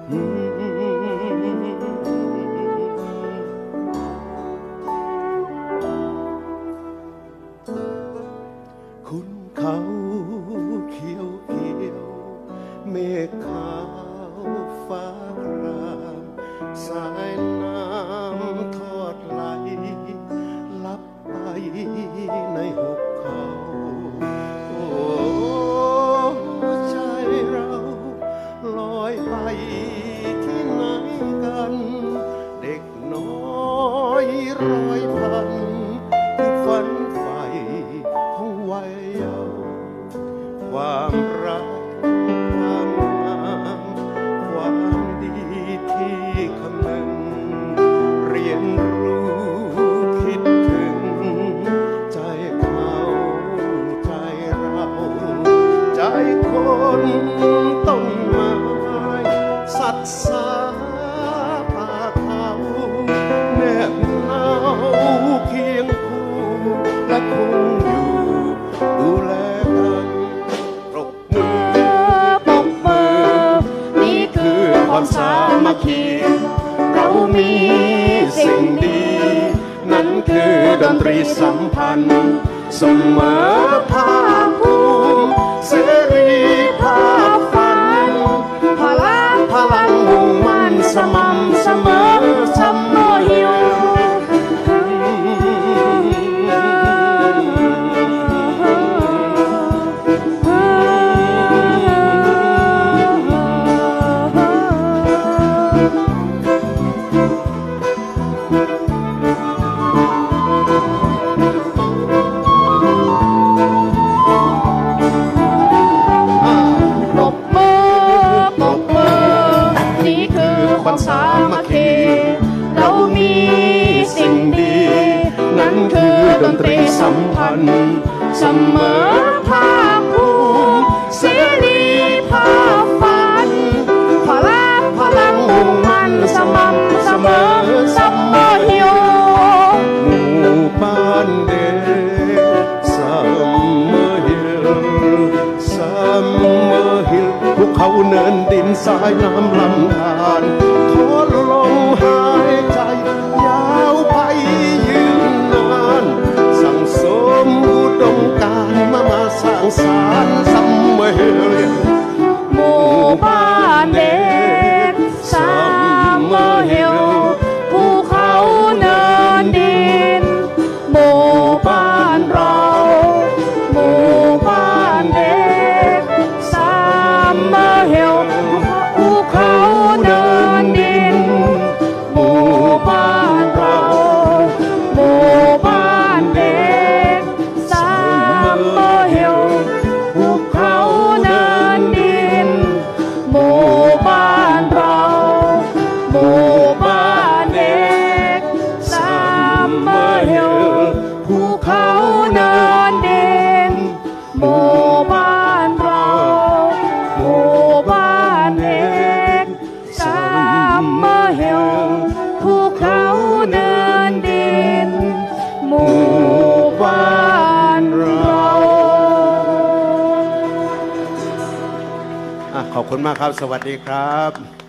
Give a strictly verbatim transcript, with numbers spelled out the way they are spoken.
คุณเขาเขียวเขียวเมฆขาวฟ้าครามสายน้ำทอดไหลลับไปในหุบเขาโอ้ใจเราลอยไปที่ไหนกันเด็กน้อยร้อยพันคือฝันใฝ่ของวัยเยาว์ความรักความงามความดีที่คำนึงเรียนรู้คิดถึงใจเขาใจเราใจคนต้นไม้สัตว์สาป่าเขาแนบเนาเคียงคู่และคงอยู่ดูแลกันปรบมือปรบมือนี่คือความสามัคคีเรามีสิ่งดีนั่นคือดนตรีสัมพันธ์เสมอภาคภูมิเสรีภาพฝันพลังพลังมุ่งมั่นสม่ำเสมอเสมอหิวความสามัคคีเรามีสิ่งดีนั่นคือดนตรีสัมพันธ์เสมอภาคภูมิเสรีภาพฝันพลังพลังมุ่งมั่นสม่ำเสมอเสมอหิวหมู่บ้านเด็กเสมอหิวเสมอหิวภูเขาเนินดินสายน้ำลำธารทนลมหายใจยาวไปยืนนานสั่งสมอุดมการมามาสร้างสรรค์สมัยหมู่บ้านเด็กสามเหี่ยวภูเขาเนินดินหมู่บ้านเราหมู่บ้านเด็กสามเหี่ยวภูเขาเนินดินหมู่บ้านเราหมู่บ้านเด็กสามเหี่ยวภูเขาเนินดินหมู่บ้านเราหมู่บ้านเด็กสามเหี่ยวภูเขาเนินดินหมู่บ้านเราหมู่บ้านเด็กสามเหี่ยวภูเขาเนินดินหมู่บ้านเราขอบคุณมากครับสวัสดีครับ